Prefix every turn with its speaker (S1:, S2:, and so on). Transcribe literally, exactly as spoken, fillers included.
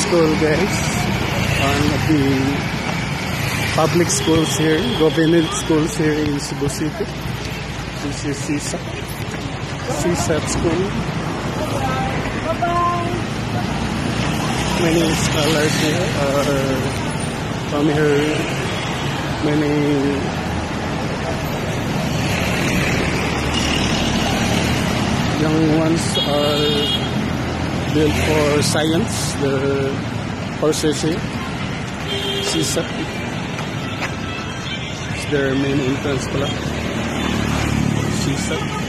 S1: school, guys. One of the public schools here, government schools here in Cebu City. This is C S A T. C S A T school. Many scholars here are from here. Many young ones are built for science. The courses here, C S A T. It's their main entrance class. C S A T.